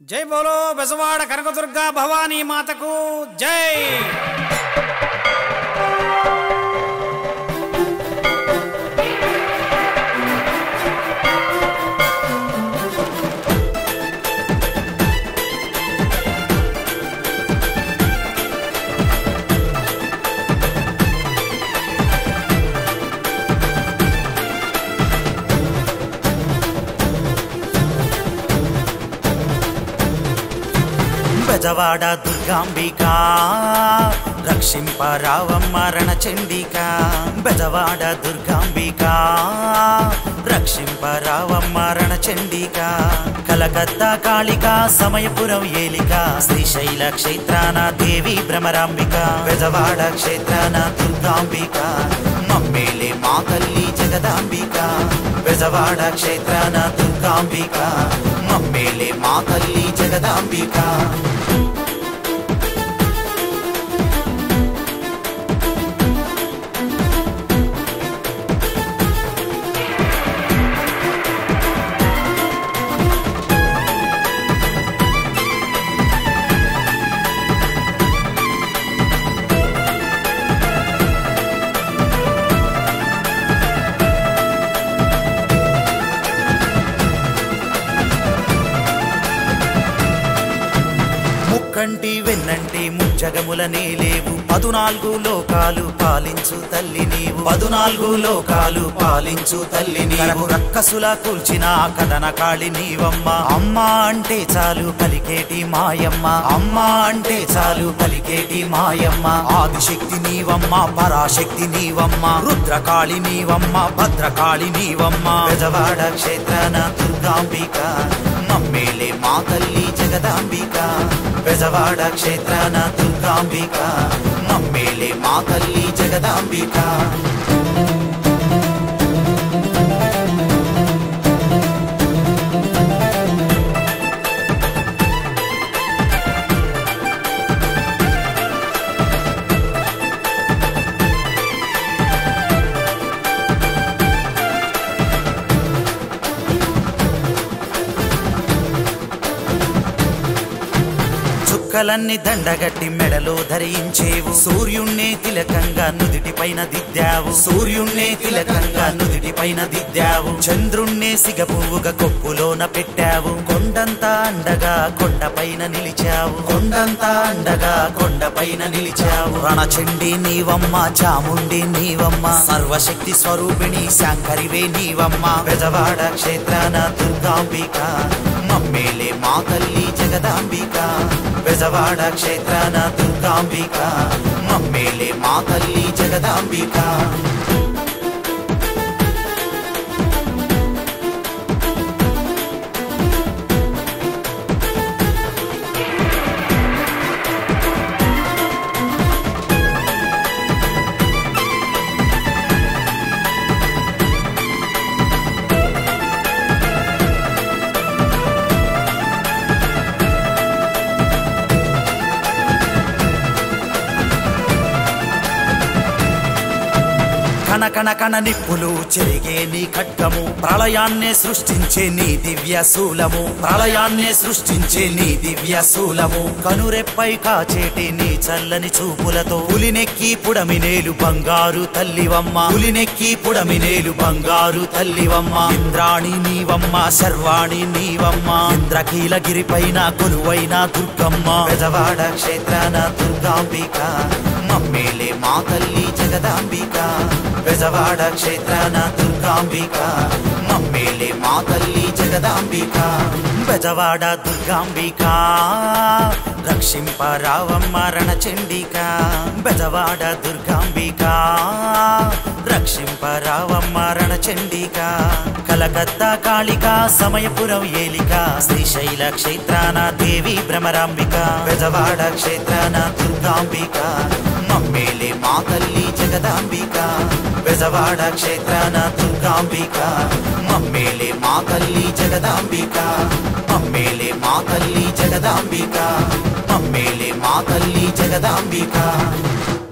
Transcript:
జై బోలో బెజవాడ కనకదుర్గా భవానీ మాతకు జై. బెజవాడ దుర్గాంబికా రక్షింపరావమ్మ రణచండికా. బెజవాడ దుర్గాంబికా రక్షింపరావమ్మ రణచండికా. కలకత్తా కాళికా సమయపురం ఏలిక శ్రీశైల క్షేత్రాన దేవి భ్రమరాంబిక. బెజవాడ క్షేత్రాన దుర్గాంబిక మమ్మేలే మా తల్లి జగదాంబిక. బెజవాడ క్షేత్రాన దుర్గాంబిక మమ్మేలే మా తల్లి జగదాంబిక. కంటి వెన్నంటి ముజ్జగముల నేలేవు 14 లోకాలు పాలించు తల్లి నీవు. 14 లోకాలు పాలించు తల్లి నీవు. రక్కసులా కూల్చిన కథన కాళి నీవమ్మ. అమ్మ అంటే చాలు పలికేటి మాయమ్మ. అమ్మ అంటే చాలు పలికేటి మాయమ్మ. ఆదిశక్తి నీవమ్మ పరాశక్తి నీవమ్మ. రుద్రకాళి నీవమ్మ భద్రకాళి నీవమ్మ. బెజవాడ క్షేత్రాన దుర్గాంబిక మమ్మేలే మా తల్లి జగదాంబిక. బెజవాడ క్షేత్రాన దుర్గాంబిక మమ్మేలే మా తల్లి జగదాంబిక. చుక్కలన్నీ దండగట్టి మెడలో ధరించేవు. సూర్యుణ్ణే తిలకంగా నుదిటి పైన దిద్దావు. సూర్యుణ్ణే తిలకంగా నుదిటి పైన దిద్దావు. చంద్రుణ్ణే సిగపువ్వుగా కొప్పులోన పెట్టావు. కొండంతా అండగా కొండపైన నిలిచావు. కొండంతా అండగా కొండపైన నిలిచావు. రణచండి నీవమ్మ చాముండి నీవమ్మ. సర్వశక్తి స్వరూపిణి శాంకరివే నీవమ్మ. బెజవాడ క్షేత్రాన దుర్గాంబిక మమ్మేలే మా తల్లి జగదాంబిక. బెజవాడ క్షేత్రాన దుర్గాంబిక మమ్మేలే మా తల్లి జగదాంబిక. కణ కణ నిప్పులు చెరిగే నీ ఖడ్గము. ప్రళయాన్నే సృష్టించే నీ దివ్య శూలము. ప్రళయాన్నే సృష్టించే నీ దివ్య శూలము. కనురెప్పై కాచేటి నీ చల్లని చూపులతో పులినెక్కి పుడమినేలు బంగారు తల్లివమ్మ. పులినెక్కి పుడమినేలు బంగారు తల్లివమ్మ. ఇంద్రాణి నీవమ్మ శర్వాణి నీవమ్మ. ఇంద్రకీలగిరిపైన కొలువైన దుర్గమ్మ. బెజవాడ క్షేత్రాన దుర్గాంబిక మమ్మేలే మా తల్లి జగదాంబిక. బెజవాడ క్షేత్రాన దుర్గాంబిక మమ్మేలే మా తల్లి జగదాంబిక. బెజవాడ దుర్గాంబిక రక్షింపరావమ్మ రణచండిక. బెజవాడ దుర్గాంబిక రక్షింపరావమ్మ రణచండిక. కలకత్తా కాళికా సమయపురం ఏలిక శ్రీశైల క్షేత్రాన దేవి భ్రమరాంబిక. బెజవాడ క్షేత్రాన దుర్గాంబిక మమ్మేలే మా తల్లి జగదాంబిక. బెజవాడ క్షేత్రాన దుర్గాంబిక మమ్మేలే మా తల్లి జగదాంబిక. మమ్మేలే మా తల్లి జగదాంబిక. మమ్మేలే మా తల్లి జగదాంబిక.